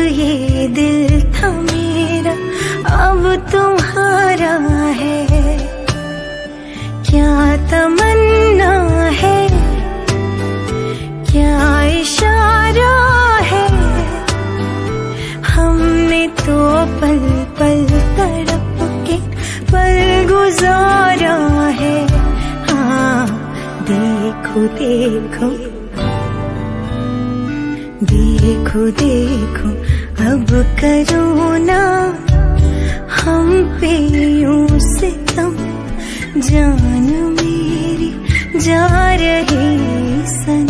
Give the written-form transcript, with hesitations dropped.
ये दिल था मेरा अब तुम्हारा है। क्या तमन्ना है, क्या इशारा है, हमने तो पल पल तड़प के पल गुजारा है। हाँ देखो देखो देखो देखो अब करो ना हम पे यूं सितम, जान मेरी जा रही सन।